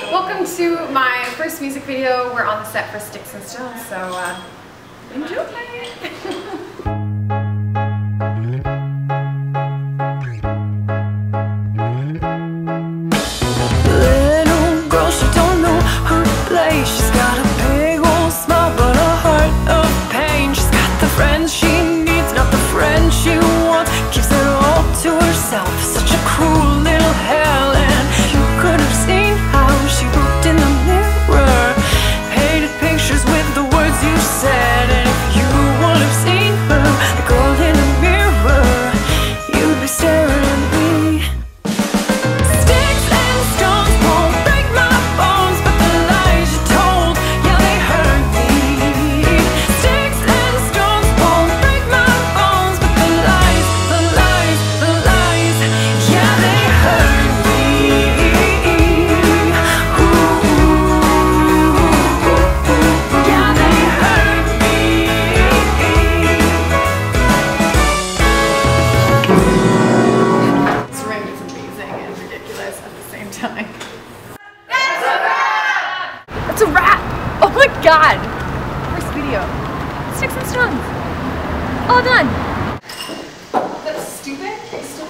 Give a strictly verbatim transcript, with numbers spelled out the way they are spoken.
Welcome to my first music video. We're on the set for Sticks and Stones, so uh, enjoy! Little girl, she don't know her place. She's got a big old smile, but a heart of pain. She's got the friends she needs, not the friends she wants. Keeps it all to herself, such a cruel little hell. And you could have seen how she looked in the mirror, painted pictures with the words you said. And if you would have seen her, the girl in the mirror, you'd be staring at me. Sticks and stones won't break my bones, but the lies you told, yeah, they hurt me. Sticks and stones won't break my bones, but the lies, the lies, the lies, yeah, they hurt me. Ooh, yeah, they hurt me. This ring is amazing and ridiculous at the same time. That's a wrap! Oh my god! First video. Sticks and Stones. All done. That's stupid.